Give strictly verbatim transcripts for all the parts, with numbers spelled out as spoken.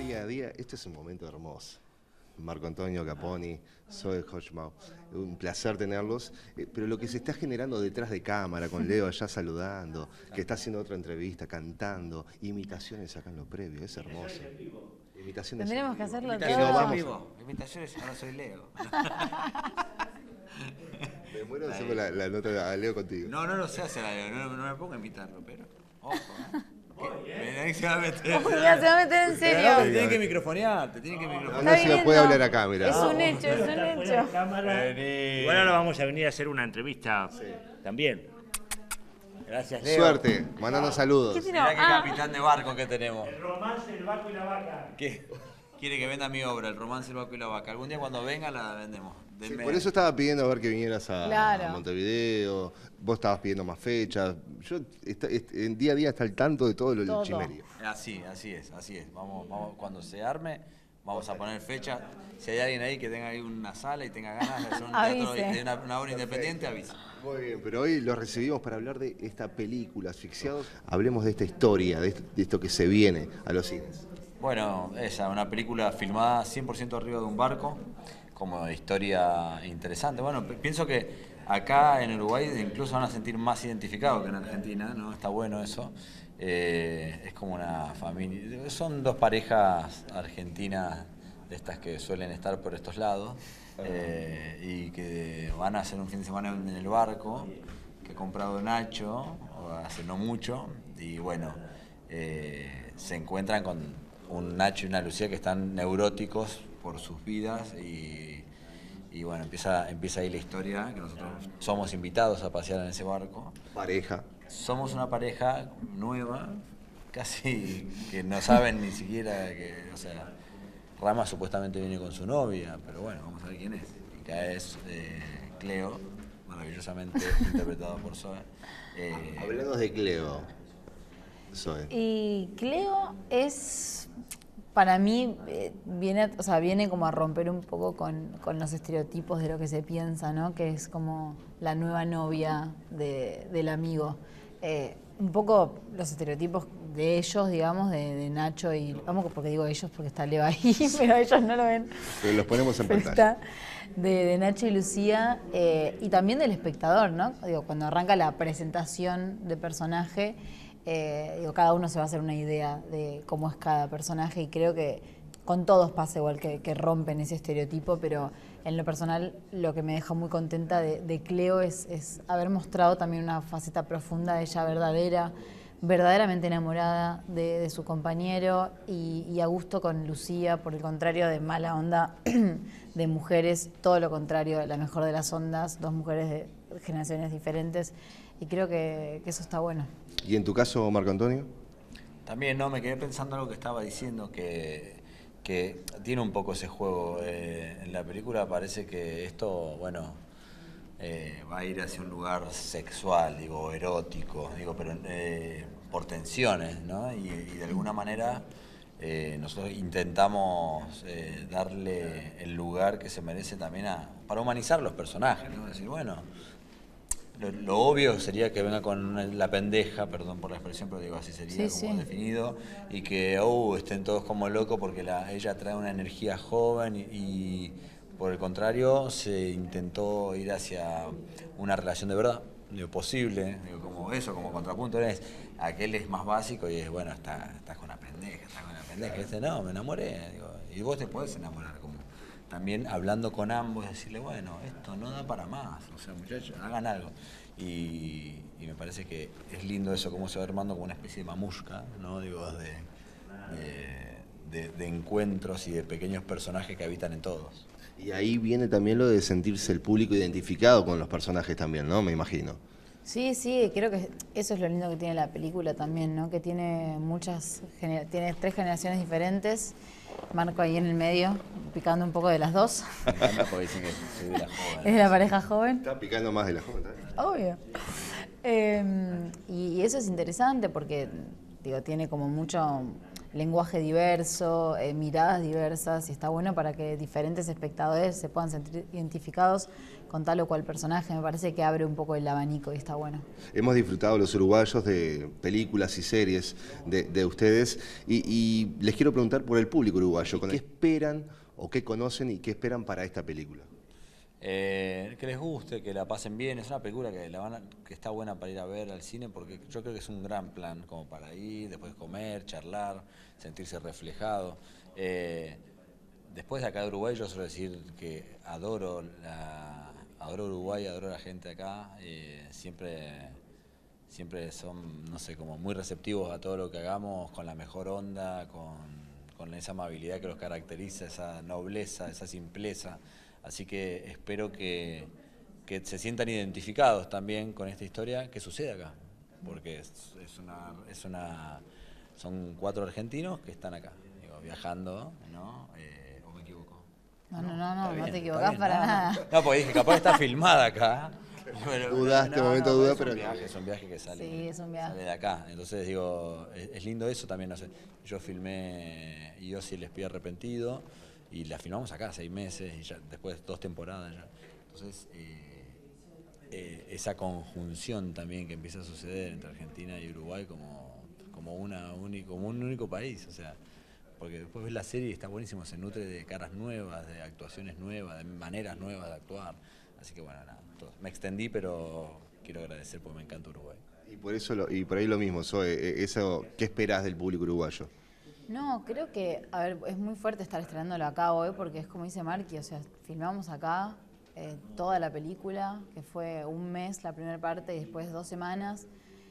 día a día, este es un momento hermoso. Marco Antonio Caponi, Zoe Hochmau, un placer tenerlos, eh, pero lo que se está generando detrás de cámara, con Leo allá saludando, que está haciendo otra entrevista, cantando, imitaciones acá en lo previo, es hermoso. Imitaciones Tendremos que hacerlo Imitaciones todo. en vivo. Imitaciones, ahora soy Leo. Me muero de hacerme la, la nota a Leo contigo. No, no lo sé hacer a Leo, no, no me pongo a imitarlo, pero ojo, ¿eh? ¿Qué? Se va a meter. Uy, ya se va a meter en serio. Te tienen que microfonear, te tienen que No, microfonear. no se lo puede hablar acá, mirá. Es un hecho, es un hecho. Igual ahora vamos a venir a hacer una entrevista también. Gracias, Leo. Suerte, mandando saludos. ¿Qué tiene? Mirá qué Ah. capitán de barco que tenemos. El romance, el vaco y la vaca. ¿Qué? Quiere que venda mi obra, el romance, el vaco y la vaca. Algún día cuando venga la vendemos. Sí, Denme- por eso estaba pidiendo a ver que vinieras a, Claro. a Montevideo, vos estabas pidiendo más fechas. Yo está- est- en día a día está al tanto de todo lo del Todo. chimerío. Así, así es, así es. Vamos, vamos, cuando se arme, vamos a poner fecha. Si hay alguien ahí que tenga ahí una sala y tenga ganas de hacer un teatro Avise. de una, una obra independiente, avisa. Muy bien, pero hoy los recibimos para hablar de esta película, Asfixiados. Hablemos de esta historia, de esto, de esto que se viene a los cines. Bueno, esa, una película filmada cien por ciento arriba de un barco, como historia interesante. Bueno, p- pienso que acá en Uruguay incluso van a sentir más identificados que en Argentina, ¿no? Está bueno eso. Eh, es como una familia, son dos parejas argentinas de estas que suelen estar por estos lados eh, y que van a hacer un fin de semana en el barco que ha comprado Nacho hace no mucho y bueno, eh, se encuentran con un Nacho y una Lucía que están neuróticos por sus vidas y, y bueno, empieza, empieza ahí la historia, que nosotros somos invitados a pasear en ese barco. Pareja. Somos una pareja nueva, casi que no saben ni siquiera que, o sea, Rama supuestamente viene con su novia, pero bueno, vamos a ver quién es. Y que es eh, Cleo, maravillosamente interpretado por Zoe. Eh, Hablamos de Cleo, Zoe. Y Cleo es, para mí, eh, viene, o sea, viene como a romper un poco con, con los estereotipos de lo que se piensa, ¿no? Que es como la nueva novia de- del amigo. Eh, un poco los estereotipos de ellos, digamos, de, de Nacho y... Vamos, porque digo ellos porque está Leo ahí, pero ellos no lo ven. Pero los ponemos en Pero pantalla. está de, de Nacho y Lucía eh, y también del espectador, ¿no? Digo, cuando arranca la presentación de personaje, eh, digo, cada uno se va a hacer una idea de cómo es cada personaje y creo que con todos pasa igual que, que rompen ese estereotipo, pero en lo personal lo que me deja muy contenta de, de Cleo es, es haber mostrado también una faceta profunda de ella verdadera, verdaderamente enamorada de, de su compañero y, y a gusto con Lucía, por el contrario de mala onda de mujeres, todo lo contrario, la mejor de las ondas, dos mujeres de generaciones diferentes y creo que, que eso está bueno. ¿Y en tu caso, Marco Antonio? También, no, me quedé pensando algo que estaba diciendo, que, que tiene un poco ese juego. Eh, en la película parece que esto, bueno, eh, va a ir hacia un lugar sexual, digo, erótico, digo, pero eh, por tensiones, ¿no? Y, y de alguna manera eh, nosotros intentamos eh, darle el lugar que se merece también a, para humanizar los personajes, ¿no? Decir, bueno, Lo, lo obvio sería que venga con la pendeja, perdón por la expresión, pero digo así sería Sí, como sí. definido, y que oh, estén todos como locos porque la, ella trae una energía joven y, y por el contrario se intentó ir hacia una relación de verdad, lo posible, digo, como eso, como contrapunto es, aquel es más básico y es bueno, está, estás con una pendeja, estás con una pendeja, y este no, me enamoré, digo, y vos te podés enamorar como también hablando con ambos, decirle, bueno, esto no da para más, o sea, muchachos, hagan algo. Y, y me parece que es lindo eso, cómo se va armando como una especie de mamushka, ¿no? Digo, de, de, de, de encuentros y de pequeños personajes que habitan en todos. Y ahí viene también lo de sentirse el público identificado con los personajes también, ¿no? Me imagino. Sí, sí, creo que eso es lo lindo que tiene la película también, ¿no? Que tiene muchas, gener- tiene tres generaciones diferentes. Marco ahí en el medio, picando un poco de las dos. Me encanta porque dicen que soy de la joven. Es de la pareja joven. Está picando más de la joven, ¿eh? Obvio. Eh, y, y eso es interesante porque, digo, tiene como mucho lenguaje diverso, eh, miradas diversas, y está bueno para que diferentes espectadores se puedan sentir identificados con tal o cual personaje. Me parece que abre un poco el abanico y está bueno. Hemos disfrutado los uruguayos de películas y series de, de ustedes y, y les quiero preguntar por el público uruguayo, ¿qué esperan o qué conocen y qué esperan para esta película? Eh, que les guste, que la pasen bien. Es una película que, la van a, que está buena para ir a ver al cine, porque yo creo que es un gran plan como para ir, después comer, charlar, sentirse reflejado. Eh, después de acá de Uruguay, yo suelo decir que adoro, la, adoro Uruguay, adoro a la gente acá. Eh, siempre, siempre son, no sé, como muy receptivos a todo lo que hagamos, con la mejor onda, con, con esa amabilidad que los caracteriza, esa nobleza, esa simpleza. Así que espero que, que se sientan identificados también con esta historia que sucede acá, porque es, es una, es una, son cuatro argentinos que están acá, digo, viajando, ¿no? Eh, ¿O me equivoco? No, no, no, no, Está no bien, te está equivocás bien, para no, nada. No, no, porque dije, capaz está filmada acá. Bueno, Dudaste, no, momento no, duda, es un pero... viaje, es un viaje que sale, Sí, es un viaje. sale de acá. Entonces digo, es, es lindo eso también, no sé. Yo filmé Yossi les pido arrepentido y la filmamos acá seis meses y ya después dos temporadas ya. Entonces eh, eh, esa conjunción también que empieza a suceder entre Argentina y Uruguay como, como, una único, como un único país, o sea, porque después ves la serie y está buenísimo, se nutre de caras nuevas, de actuaciones nuevas, de maneras nuevas de actuar. Así que bueno, nada, todo. Me extendí, pero quiero agradecer porque me encanta Uruguay. Y por eso lo, y por ahí lo mismo, Zoe, eso, ¿qué esperás del público uruguayo? No, creo que, a ver, es muy fuerte estar estrenándolo acá hoy porque es como dice Marqui, o sea, filmamos acá eh, toda la película, que fue un mes la primera parte y después dos semanas.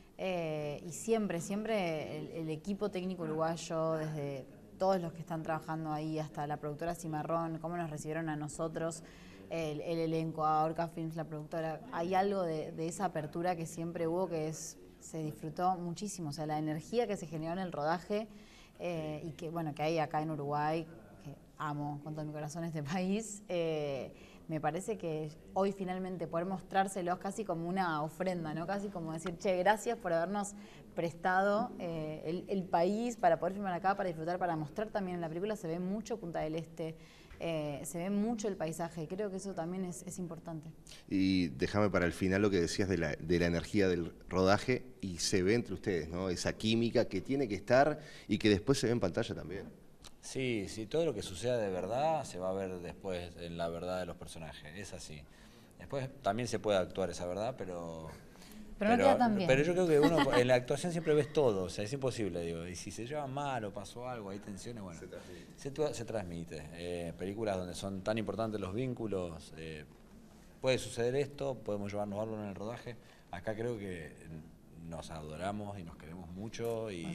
Eh, y siempre, siempre el, el equipo técnico uruguayo, desde todos los que están trabajando ahí hasta la productora Cimarrón, cómo nos recibieron a nosotros, el, el elenco, a Orca Films, la productora, hay algo de, de esa apertura que siempre hubo que es, se disfrutó muchísimo, o sea, la energía que se generó en el rodaje. Eh, y que bueno que hay acá en Uruguay, que amo con todo mi corazón este país, eh, me parece que hoy finalmente poder mostrárselos casi como una ofrenda, ¿no? Casi como decir, che, gracias por habernos prestado eh, el, el país para poder filmar acá, para disfrutar, para mostrar también en la película. Se ve mucho Punta del Este, eh, se ve mucho el paisaje y creo que eso también es, es importante. Y déjame para el final lo que decías de la, de la energía del rodaje y se ve entre ustedes, ¿no? Esa química que tiene que estar y que después se ve en pantalla también. Sí, sí, todo lo que suceda de verdad se va a ver después en la verdad de los personajes, es así. Después también se puede actuar esa verdad, pero... Pero no queda tan bien. Pero yo creo que uno en la actuación siempre ves todo, o sea, es imposible, digo. Y si se lleva mal o pasó algo, hay tensiones, bueno, se transmite. Se, se transmite. Eh, películas donde son tan importantes los vínculos, eh, puede suceder esto, podemos llevarnos algo en el rodaje. Acá creo que nos adoramos y nos queremos mucho y,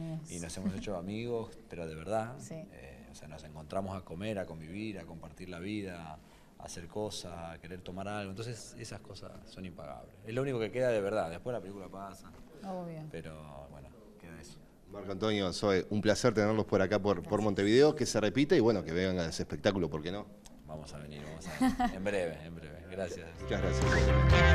y nos hemos hecho amigos, pero de verdad. Sí. Eh, o sea, nos encontramos a comer, a convivir, a compartir la vida, a hacer cosas, a querer tomar algo. Entonces esas cosas son impagables. Es lo único que queda de verdad. Después la película pasa. Obvio. Pero bueno, queda eso. Marco Antonio, Zoe, un placer tenerlos por acá, por, por Montevideo, que se repita y bueno, que vengan a ese espectáculo, ¿por qué no? Vamos a venir, vamos a venir. En breve, en breve. Gracias. Muchas gracias.